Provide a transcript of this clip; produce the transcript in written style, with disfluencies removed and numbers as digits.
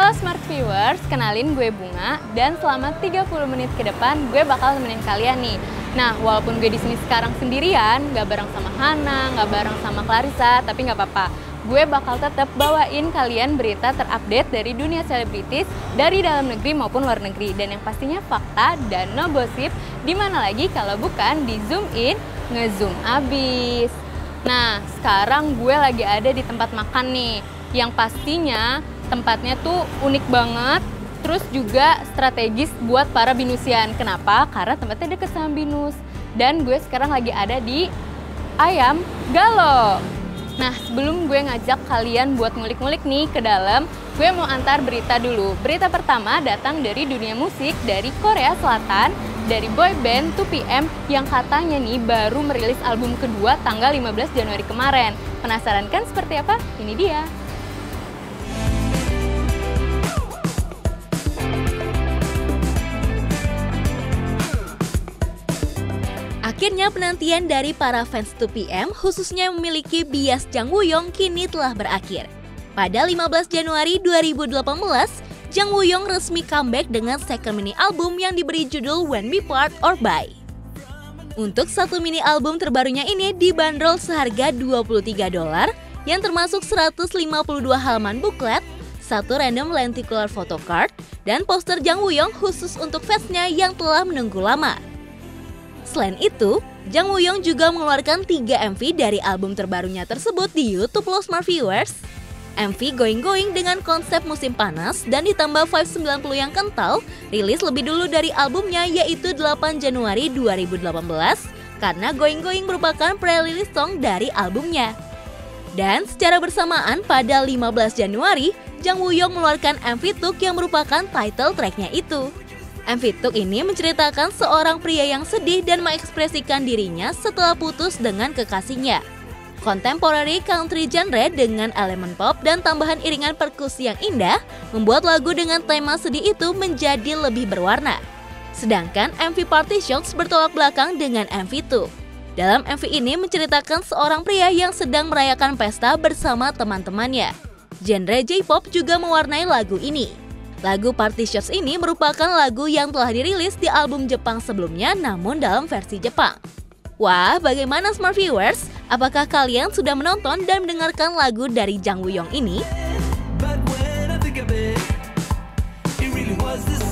Halo Smart Viewers, kenalin gue Bunga dan selama 30 menit ke depan gue bakal nemenin kalian nih. Nah, walaupun gue di sini sekarang sendirian, gak bareng sama Hana, gak bareng sama Clarissa, tapi gak apa-apa. Gue bakal tetap bawain kalian berita terupdate dari dunia selebritis dari dalam negeri maupun luar negeri, dan yang pastinya fakta dan no gosip. Dimana lagi kalau bukan di zoom in, ngezoom abis. Nah, sekarang gue lagi ada di tempat makan nih, yang pastinya tempatnya tuh unik banget, terus juga strategis buat para binusian. Kenapa? Karena tempatnya deket sama binus. Dan gue sekarang lagi ada di Ayam Galo. Nah, sebelum gue ngajak kalian buat ngulik-ngulik nih ke dalam, gue mau antar berita dulu. Berita pertama datang dari dunia musik dari Korea Selatan, dari boy band 2PM yang katanya nih baru merilis album kedua tanggal 15 Januari kemarin. Penasaran kan seperti apa? Ini dia. Akhirnya penantian dari para fans 2PM khususnya yang memiliki bias Jang Woo-young kini telah berakhir. Pada 15 Januari 2018, Jang Woo-young resmi comeback dengan second mini album yang diberi judul When We Part or Bye. Untuk satu mini album terbarunya ini dibanderol seharga $23 yang termasuk 152 halaman buklet, satu random lenticular photocard, dan poster Jang Woo-young khusus untuk fansnya yang telah menunggu lama. Selain itu, Jang Woo-young juga mengeluarkan 3 MV dari album terbarunya tersebut di YouTube loh Smart Viewers. MV Going Going dengan konsep musim panas dan ditambah vibes 90 yang kental, rilis lebih dulu dari albumnya yaitu 8 Januari 2018, karena Going Going merupakan pre-release song dari albumnya. Dan secara bersamaan pada 15 Januari, Jang Woo-young mengeluarkan MV Tuk yang merupakan title tracknya itu. MV Tuk ini menceritakan seorang pria yang sedih dan mengekspresikan dirinya setelah putus dengan kekasihnya. Contemporary country genre dengan elemen pop dan tambahan iringan perkusi yang indah membuat lagu dengan tema sedih itu menjadi lebih berwarna. Sedangkan MV Party Shots bertolak belakang dengan MV Tuk. Dalam MV ini menceritakan seorang pria yang sedang merayakan pesta bersama teman-temannya. Genre J-pop juga mewarnai lagu ini. Lagu Party Shots ini merupakan lagu yang telah dirilis di album Jepang sebelumnya namun dalam versi Jepang. Wah, bagaimana Smart Viewers? Apakah kalian sudah menonton dan mendengarkan lagu dari Jang Woo-young ini?